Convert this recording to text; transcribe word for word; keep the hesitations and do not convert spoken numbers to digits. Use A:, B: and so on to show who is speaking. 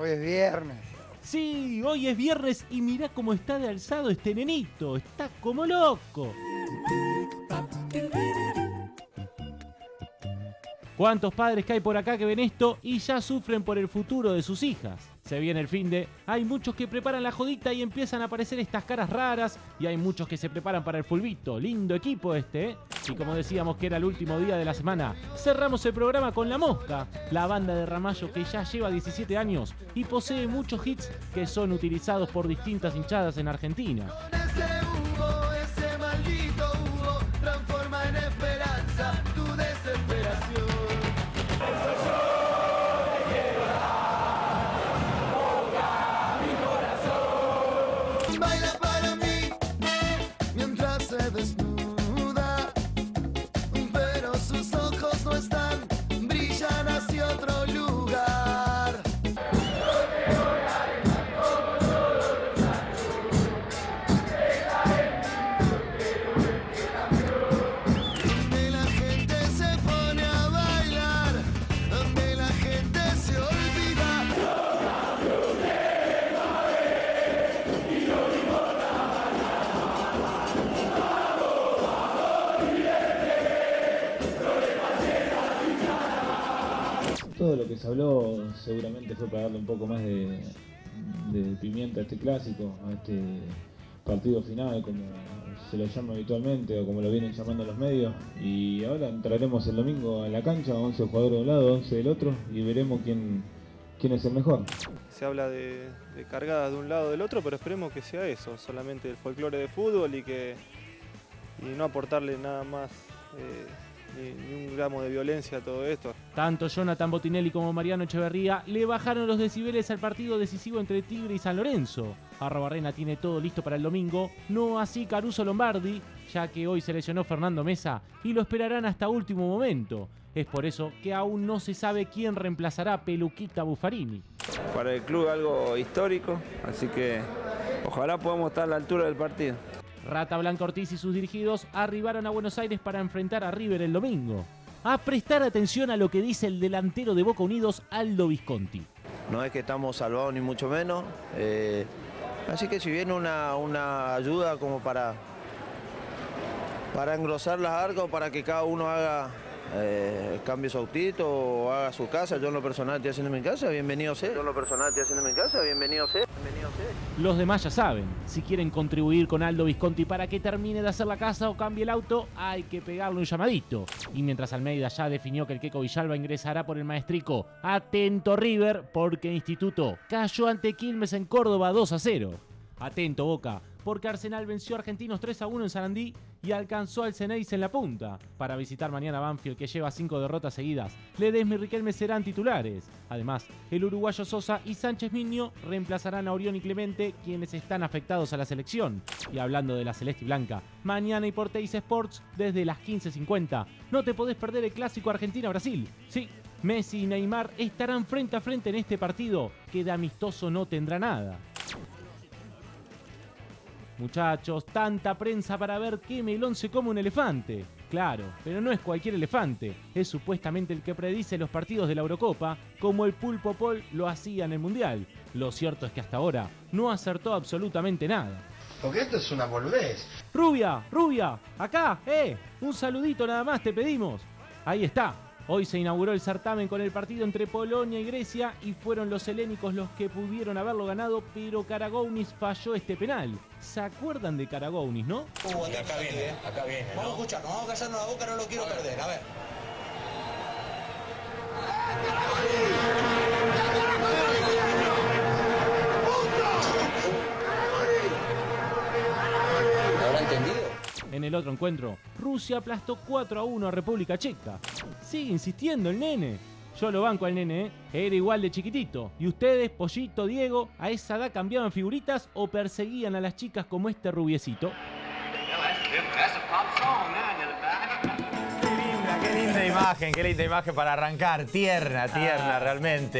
A: Hoy es viernes.
B: Sí, hoy es viernes y mirá cómo está de alzado este nenito. Está como loco. ¿Cuántos padres que hay por acá que ven esto y ya sufren por el futuro de sus hijas? Se viene el finde, hay muchos que preparan la jodita y empiezan a aparecer estas caras raras y hay muchos que se preparan para el fulbito. Lindo equipo este, ¿eh? Y como decíamos que era el último día de la semana, cerramos el programa con La Mosca, la banda de Ramallo que ya lleva diecisiete años y posee muchos hits que son utilizados por distintas hinchadas en Argentina.
C: Ese Hugo, ese maldito Hugo, transforma en esperanza tu desesperación. Baila para mí mientras se desnuda, pero sus ojos no están, brillan hacia otro lugar. Donde la gente se pone a bailar, donde la gente se olvida.
D: Todo lo que se habló seguramente fue para darle un poco más de, de pimienta a este clásico, a este partido final, como se lo llama habitualmente o como lo vienen llamando los medios. Y ahora entraremos el domingo a la cancha, once jugadores de un lado, once del otro, y veremos quién, quién es el mejor.
E: Se habla de, de cargadas de un lado o del otro, pero esperemos que sea eso, solamente el folclore de fútbol y que y no aportarle nada más. Eh, Ni, ni un gramo de violencia a todo esto.
B: Tanto Jonathan Botinelli como Mariano Echeverría le bajaron los decibeles al partido decisivo entre Tigre y San Lorenzo. Arrobarrena tiene todo listo para el domingo, no así Caruso Lombardi, ya que hoy se lesionó Fernando Mesa y lo esperarán hasta último momento. Es por eso que aún no se sabe quién reemplazará a Peluquita Buffarini.
F: Para el club algo histórico, así que ojalá podamos estar a la altura del partido.
B: Rata Blanca Ortiz y sus dirigidos arribaron a Buenos Aires para enfrentar a River el domingo. A prestar atención a lo que dice el delantero de Boca Unidos, Aldo Visconti.
G: No es que estamos salvados ni mucho menos, eh, así que si viene una, una ayuda como para, para engrosar las arcas o para que cada uno haga eh, cambie su autito o haga su casa, yo en lo personal estoy haciendo mi casa, bienvenido sea. Yo en lo personal estoy haciendo mi casa, bienvenido sea. Bienvenido sea.
B: Los demás ya saben, si quieren contribuir con Aldo Visconti para que termine de hacer la casa o cambie el auto, hay que pegarle un llamadito. Y mientras Almeida ya definió que el Queco Villalba ingresará por el Maestrico, atento River, porque Instituto cayó ante Quilmes en Córdoba dos a cero. Atento Boca, porque Arsenal venció a Argentinos tres a uno en Sarandí y alcanzó al Ceneice en la punta. Para visitar mañana Banfield, que lleva cinco derrotas seguidas, Ledesma y Riquelme serán titulares. Además, el uruguayo Sosa y Sánchez Miño reemplazarán a Orión y Clemente, quienes están afectados a la selección. Y hablando de la celeste y blanca, mañana y por Teis Sports desde las quince cincuenta. No te podés perder el clásico Argentina-Brasil. Sí, Messi y Neymar estarán frente a frente en este partido, que de amistoso no tendrá nada. Muchachos, tanta prensa para ver qué melón se come un elefante. Claro, pero no es cualquier elefante, es supuestamente el que predice los partidos de la Eurocopa, como el Pulpo Paul lo hacía en el Mundial. Lo cierto es que hasta ahora no acertó absolutamente nada.
A: Porque esto es una boludez.
B: Rubia, Rubia, acá, eh, un saludito nada más te pedimos. Ahí está. Hoy se inauguró el certamen con el partido entre Polonia y Grecia y fueron los helénicos los que pudieron haberlo ganado, pero Karagounis falló este penal. ¿Se acuerdan de Karagounis, no?
H: Uh, y acá viene, acá viene, ¿no? Vamos a escuchar, vamos a callarnos la boca, no lo quiero perder, a ver. ¿Habrá entendido?
B: En el otro encuentro, Rusia aplastó cuatro a uno a República Checa. Sigue insistiendo el nene. Yo lo banco al nene, ¿eh? Era igual de chiquitito. ¿Y ustedes, Pollito, Diego, a esa edad cambiaban figuritas o perseguían a las chicas como este rubiecito?
I: Qué linda, qué linda imagen, qué linda imagen para arrancar. Tierna, tierna, realmente.